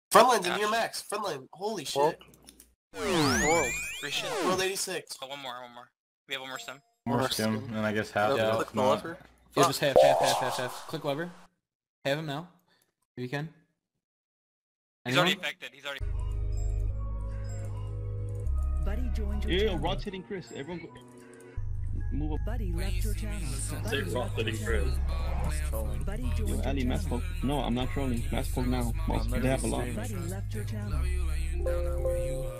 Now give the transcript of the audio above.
Frontline's in here, Max. Frontline. Holy shit. World. World 86. Oh, one more. We have one more sim. More skim, and I guess half. Yeah, Yeah, click the lever. Yeah, just half. Click lever. Have him now. If you can. He's already affected. He's already. Buddy joined your channel. RoT's hitting Chris. Everyone go. Move up. Buddy left your channel. Say RoT's hitting Chris. Trolling. Buddy joined your Ali, mass channel. poke. No, I'm not trolling. Mass poke now. They have a lot. Buddy left your channel.